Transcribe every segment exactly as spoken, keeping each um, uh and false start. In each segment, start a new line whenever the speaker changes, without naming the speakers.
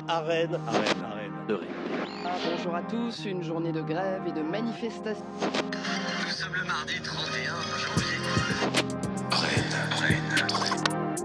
à Rennes. À Rennes, à Rennes, de Rennes.
Ah, bonjour à tous, une journée de grève et de manifestation.
Nous sommes le mardi trente et un janvier.
Rennes, Rennes, Rennes.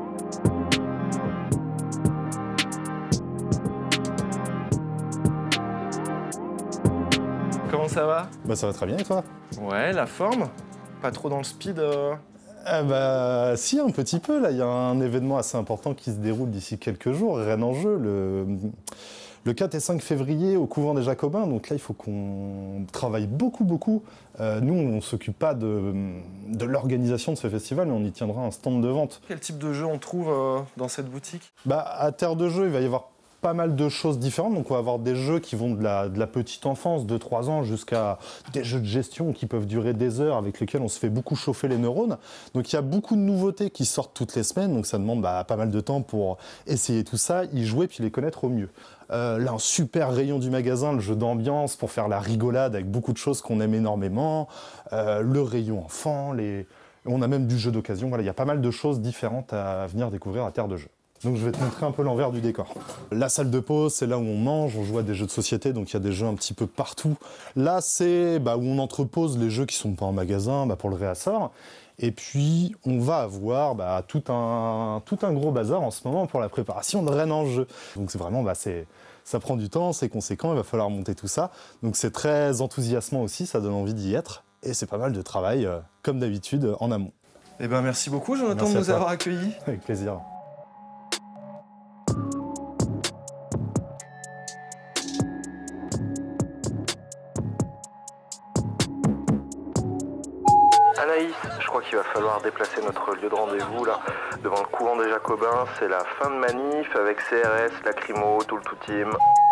Comment ça va?
Bah ça va très bien et toi?
Ouais, la forme? Pas trop dans le speed euh...
Ah bah si, un petit peu là, il y a un événement assez important qui se déroule d'ici quelques jours, Rennes en jeu, le, le quatre et cinq février au couvent des Jacobins, donc là il faut qu'on travaille beaucoup beaucoup. Euh, nous on ne s'occupe pas de, de l'organisation de ce festival, mais on y tiendra un stand de vente.
Quel type de jeu on trouve euh, dans cette boutique?
Bah à Terre de Jeu, il va y avoir pas mal de choses différentes, donc on va avoir des jeux qui vont de la, de la petite enfance, de trois ans, jusqu'à des jeux de gestion qui peuvent durer des heures, avec lesquels on se fait beaucoup chauffer les neurones. Donc il y a beaucoup de nouveautés qui sortent toutes les semaines, donc ça demande bah, pas mal de temps pour essayer tout ça, y jouer, puis les connaître au mieux. Euh, là, un super rayon du magasin, le jeu d'ambiance pour faire la rigolade avec beaucoup de choses qu'on aime énormément, euh, le rayon enfant, les... on a même du jeu d'occasion, voilà, il y a pas mal de choses différentes à venir découvrir à Terre de Jeu. Donc je vais te montrer un peu l'envers du décor. La salle de pause, c'est là où on mange, on joue à des jeux de société, donc il y a des jeux un petit peu partout. Là, c'est bah, où on entrepose les jeux qui sont pas en magasin bah, pour le réassort. Et puis, on va avoir bah, tout, un, tout un gros bazar en ce moment pour la préparation de Rennes en jeu. Donc c'est vraiment, bah, c'est, ça prend du temps, c'est conséquent, il va falloir monter tout ça. Donc c'est très enthousiasmant aussi, ça donne envie d'y être. Et c'est pas mal de travail, euh, comme d'habitude, en amont.
Eh ben merci beaucoup, Jonathan,
Merci
de
à
nous
toi.
avoir accueillis.
Avec plaisir.
Anaïs, je crois qu'il va falloir déplacer notre lieu de rendez-vous là, devant le couvent des Jacobins. C'est la fin de manif avec C R S, Lacrymo, tout le tout team.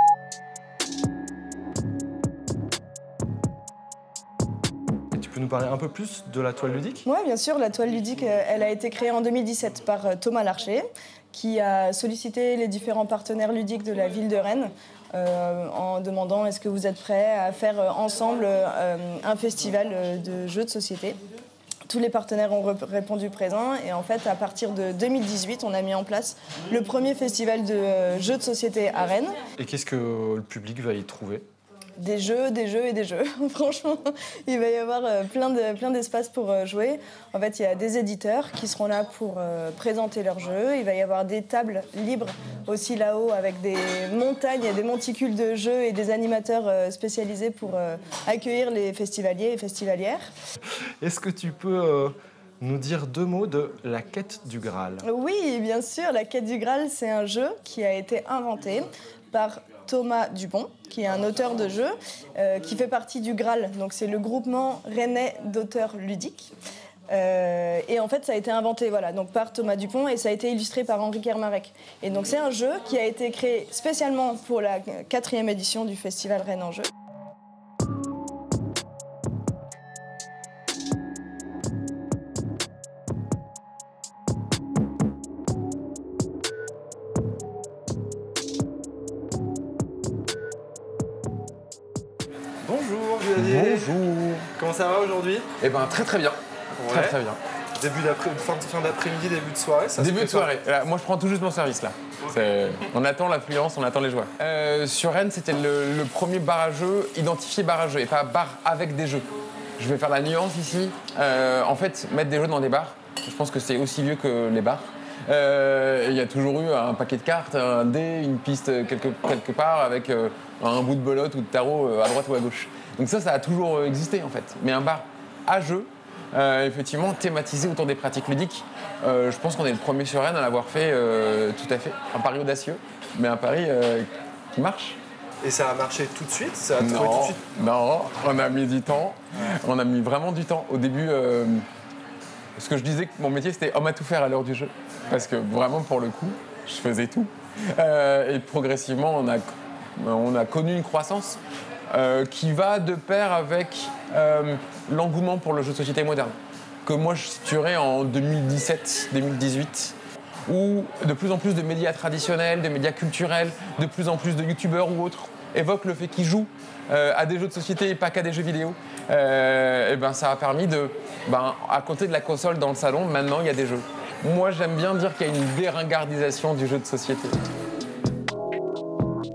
Et tu peux nous parler un peu plus de la toile ludique?
Oui, bien sûr. La toile ludique, elle a été créée en deux mille dix-sept par Thomas Larcher, qui a sollicité les différents partenaires ludiques de la ville de Rennes euh, en demandant est-ce que vous êtes prêts à faire ensemble euh, un festival de jeux de société. Tous les partenaires ont répondu présent et en fait, à partir de deux mille dix-huit, on a mis en place le premier festival de jeux de société à Rennes.
Et qu'est-ce que le public va y trouver?
Des jeux, des jeux et des jeux. Franchement, il va y avoir plein de, plein d'espaces pour jouer. En fait, il y a des éditeurs qui seront là pour euh, présenter leurs jeux. Il va y avoir des tables libres aussi là-haut avec des montagnes et des monticules de jeux et des animateurs euh, spécialisés pour euh, accueillir les festivaliers et festivalières.
Est-ce que tu peux euh, nous dire deux mots de la quête du Graal?
Oui, bien sûr. La quête du Graal, c'est un jeu qui a été inventé par Thomas Dupont, qui est un auteur de jeux, euh, qui fait partie du Graal. Donc c'est le groupement rennais d'auteurs ludiques. Euh, et en fait, ça a été inventé voilà, donc par Thomas Dupont et ça a été illustré par Henri Kermarek. Et donc c'est un jeu qui a été créé spécialement pour la quatrième édition du festival Rennes en jeu.
Bonjour, Xavier.
Bonjour.
Comment ça va aujourd'hui?
Eh ben très très bien.
Ouais.
Très très bien.
Début d'après, fin, fin d'après-midi, début de soirée, ça se
Début de
prépare.
soirée. Là, moi je prends tout juste mon service là. C'est- On attend l'affluence, on attend les joueurs. Euh, sur Rennes, c'était le, le premier bar à jeux identifié bar à jeux et pas bar avec des jeux. Je vais faire la nuance ici. Euh, en fait, mettre des jeux dans des bars, je pense que c'est aussi vieux que les bars. Euh, Il y a toujours eu un paquet de cartes, un dé, une piste quelque, quelque part avec euh, un bout de belote ou de tarot euh, à droite ou à gauche. Donc ça, ça a toujours euh, existé en fait. Mais un bar à jeux, euh, effectivement, thématisé autour des pratiques ludiques, euh, je pense qu'on est le premier sur Rennes à l'avoir fait euh, tout à fait. Un pari audacieux, mais un pari euh, qui marche.
Et ça a marché tout de suite? Ça a trouvé tout
Non,
de suite?
non, on a mis du temps. On a mis vraiment du temps. Au début, euh, ce que je disais que mon métier, c'était homme à tout faire à l'heure du jeu. Parce que vraiment, pour le coup, je faisais tout. Euh, et progressivement, on a, on a connu une croissance euh, qui va de pair avec euh, l'engouement pour le jeu de société moderne. Que moi, je situerais en deux mille dix-sept deux mille dix-huit. Où de plus en plus de médias traditionnels, de médias culturels, de plus en plus de youtubeurs ou autres évoquent le fait qu'ils jouent euh, à des jeux de société et pas qu'à des jeux vidéo. Euh, et ben, ça a permis de, ben, à côté de la console dans le salon, maintenant il y a des jeux. Moi j'aime bien dire qu'il y a une déringardisation du jeu de société.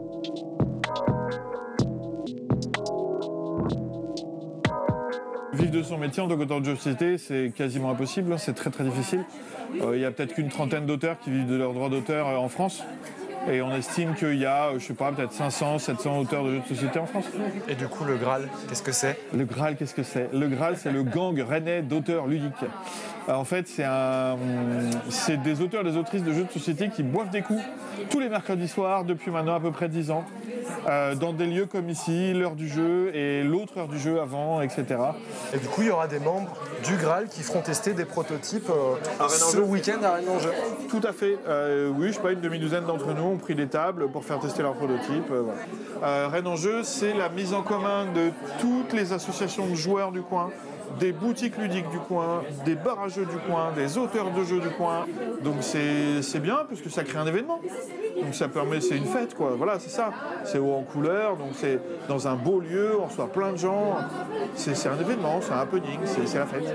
son métier en tant qu'auteur de jeux de société, c'est quasiment impossible, c'est très très difficile. Euh, il y a peut-être qu'une trentaine d'auteurs qui vivent de leurs droits d'auteur euh, en France. Et on estime qu'il y a, je sais pas, peut-être cinq cents, sept cents auteurs de jeux de société en France.
Et du coup, le Graal, qu'est-ce que c'est?
Le Graal, qu'est-ce que c'est? Le Graal, c'est le gang rennais d'auteurs ludiques. Alors, en fait, c'est un, c'est des auteurs et des autrices de jeux de société qui boivent des coups tous les mercredis soirs depuis maintenant à peu près dix ans, euh, dans des lieux comme ici, l'heure du jeu et l'autre heure du jeu avant, et cetera.
Et du coup, il y aura des membres du Graal qui feront tester des prototypes euh, ce week-end à Rennes en jeu.
Tout à fait. Euh, oui, je sais pas, une demi-douzaine d'entre nous ont pris des tables pour faire tester leurs prototypes. Euh, voilà. euh, Rennes en jeu, c'est la mise en commun de toutes les associations de joueurs du coin, des boutiques ludiques du coin, des bars à jeux du coin, des auteurs de jeux du coin. Donc c'est, c'est bien parce que ça crée un événement. Donc ça permet, c'est une fête quoi. Voilà, c'est ça. C'est haut en couleur, donc c'est dans un beau lieu, on reçoit plein de gens. C'est, c'est un événement, c'est un happening, c'est, c'est la fête.